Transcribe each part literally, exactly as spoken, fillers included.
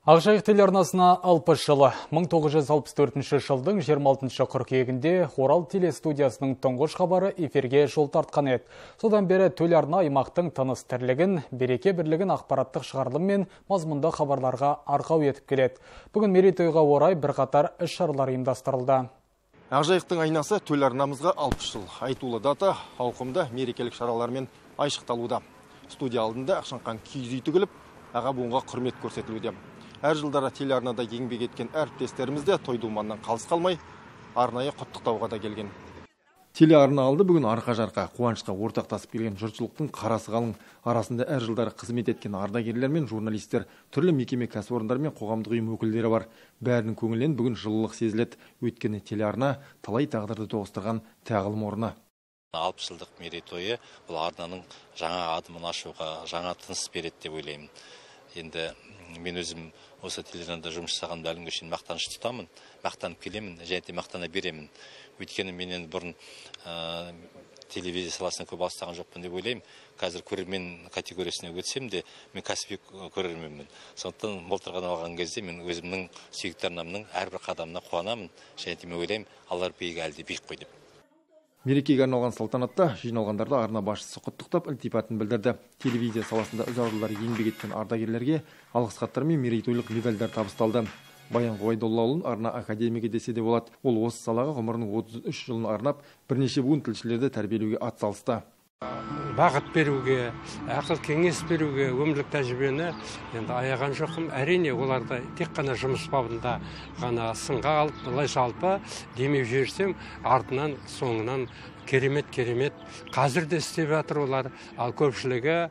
Ақжайық телеарнасына алпыс жылы. мың тоғыз жүз алпыс төртінші жылдың жиырма алтыншы қыркүйегінде Орал телестудиясының тұңғыш хабары эфирге жол тартқан еді. Содан бері телеарна аймақтың тыныс тірлігін, береке бірлігін ақпараттық шығарылым мен мазмұнды хабарларға арқау етіп келеді. Бүгін мерейтойға орай бірқатар іс-шаралар ұйымдастырылды. Ақжайықтың айнасы телеарнамызға алпыс жыл. Айтулы дата ауқымды мерекелік шаралармен айшықталуда. Студия алдында Ақшаңқан киіз үй тігіліп, аға буынға құрмет көрсетілуде. Әр жылдары телеарнада еңбек еткен әріптестеріміз де той-думаннан қалыс қалмай, арнайы құттықтауға да келген. Телеарна алды бүгін арқа-жарқа, қуанышқа ортақтасып келген жұртшылықтың қарасы қалың. Арасында әр жылдары қызмет еткен ардагерлер мен журналистер, түрлі мекеме кәсіпорындар мен қоғамдық ұйым өкілдері бар. Бәрінің көңілінен бүгін жылылық сезіледі. Өйткені телеарна талай тағдырды тоғыстырған тағылым орны. алпыс жылдық мерейтойы бұл арнаның жаңа адымын ашуға, жаңа тыныс береді деп ойлаймын. Енді мен өзім осы телеарнада жұмыс жасағанымды әлі күнге шейін мақтаныш тұтамын, мақтанып келемін, және де мақтана беремін. Өйткені мен енді бұрын ә, телевизия саласына көп алыстаған жоқпын деп ойлаймын. Қазір көрермен категориясына өтсем де, мен кәсіби көрерменмін. Сондықтан былтырдан алған кезде мен өзімнің сүйікті арнамның әрбір қадамына қуанамын, және де мен ойлаймын, алар биік әлде биік қой деп. Мерекеге арналған салтанатта жиналғандарды арна басшысы құттықтап ілтипатын білдірді. Телевизия саласында ұзақ жылдар еңбек еткен ардагерлерге алғыс хаттар мен мерейтойлық медальдар табысталды. Баян Ғойдоллаұлын арна академигі десе де болады. Ол осы салаға ғұмырының отыз үш жылын арнап, бірнеше буын тілшілерді тәрбиелеуге атсалысты. Бағыт беруге, ақыл кеңес беруге, өмірлік тәжірибені енді аяған жоқпын. Әрине оларды тек қана жұмыс бабында ғана сынға алып, былай жалпы демеу жіберсем, артынан соңынан керемет-керемет қазір де істеп жатыр олар. Ал көпшілігі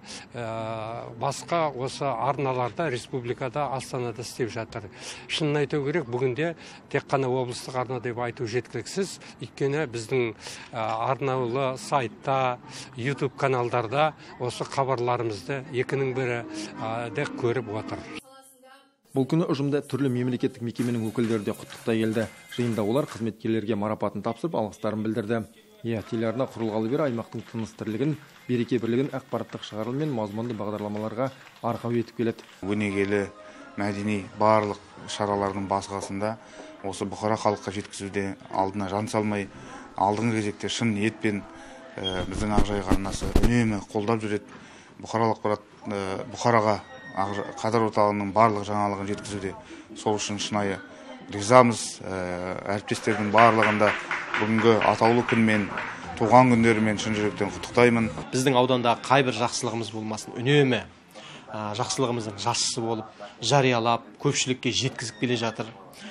басқа осы арналарда, республикада, Астанада істеп жатыр. Шынын айту керек, бүгінде тек қана облыстық арна деп айту жеткіліксіз. Өйткені біздің арнаулы сайтта, YouTube каналдарда осы хабарларымызды екінің бірі де көріп отыр. Бұл күні ұжымда түрлі мемлекеттік мекеменің өкілдері де құттықтай келді. Жиында олар қызметкерлерге марапатын тапсырып, алғыстарын білдірді. Иә, телеарна құрылғалы бері аймақтың тыныс тірлігін, береке бірлігін ақпараттық шығарылым мен мазмұнды бағдарламаларға арқау етіп келеді. Өнегелі, мәдени барлық шаралардың басқасында осы бұқара халыққа жеткізуде алдына жан салмай, алдыңғы кезекте шын ниетпен біздің Ақжайық арнасы үнемі қолдап жүреді. Бұқаралық ақпарат, бұқараға қадір орталығының барлық жаңалығын жеткізуде. Сол үшін шынайы ризамыз. Әріптестердің барлығында бүгінгі атаулы күнмен, туған күндерімен шын жүректен құттықтаймын. Біздің ауданда қай бір жақсылығымыз болмасын, үнемі жақсылығымыздың жақсысы болып, жариялап, көпшілікке жеткізіп келе жатыр.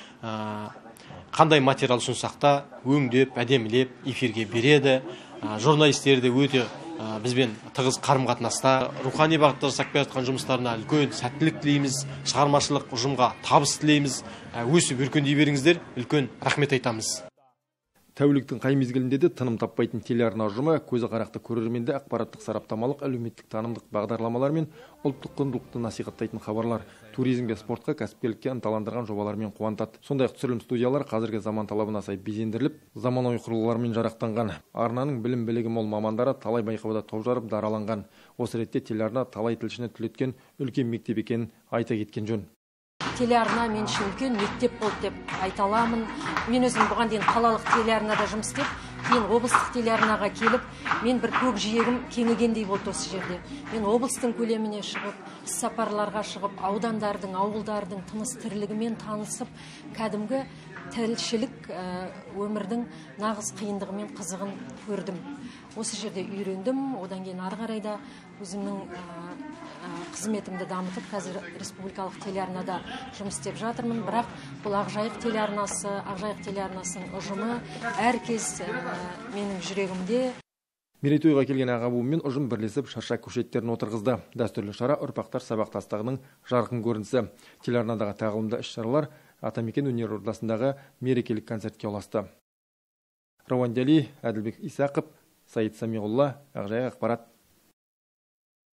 Қандай материал ұсынсақ та өңдеп, әдемілеп, эфирге береді. Журналистер де өте бізбен тығыз қарым-қатынаста. Рухани бағытта жасап келе жатқан жұмыстарына үлкен сәттілік тілейміз, шығармашылық ұжымға табыс тілейміз. Өсіп өркендей беріңіздер, үлкен рахмет айтамыз. Тәуліктің қай мезгілінде де тыным таппайтын телеарна ұжымы көзі қарақты көрерменді ақпараттық сараптамалық, әлеуметтік танымдық бағдарламалар мен ұлттық құндылықты насихаттайтын хабарлар, туризмге, спортқа, кәсіпкерлікке ынталандырған жобалармен қуантады. Сондай-ақ түсірілім студиялар қазіргі заман талабына сай безендіріліп, заманауи құрылғылармен жарақтанған. Арнаның білім білігі мол мамандары талай байқауда топ жарып дараланған. Осы ретте телеарна талай тілшіні түлеткен үлкен мектеп екенін айта кеткен жөн. Телеарна мен үшін үлкен мектеп болды деп айта аламын. Мен өзім бұған дейін қалалық телеарнада жұмыс істеп, кейін облыстық телеарнаға келіп, мен бір көк жиегім кеңігендей болды осы жерде. Мен облыстың көлеміне шығып, сапарларға шығып, аудандардың, ауылдардың тыныс тірлігімен танысып, кәдімгі тілшілік өмірдің нағыз қиындығы мен қызығын көрдім. Осы жерде үйрендім, одан кейін ары қарай да өзімнің қызметімді дамытып, қазір республикалық телеарнада жұмыс істеп жатырмын. Бірақ бұл Ақжайық телеарнасы, Ақжайық телеарнасының ұжымы әркез менің жүрегімде. Мерейтойға келген аға буын мен ұжым бірлесіп шарша көшеттерін отырғызды. Дәстүрлі шара ұрпақтар сабақтастығының жарқын көрінісі. Телеарнадағы тағылымды іс-шаралар Атамекен өнер ордасындағы мерекелік концертке ұласты. Рауан Дәли, Әділбек Исақов, Саид Самиғолла, Ақжайық ақпарат.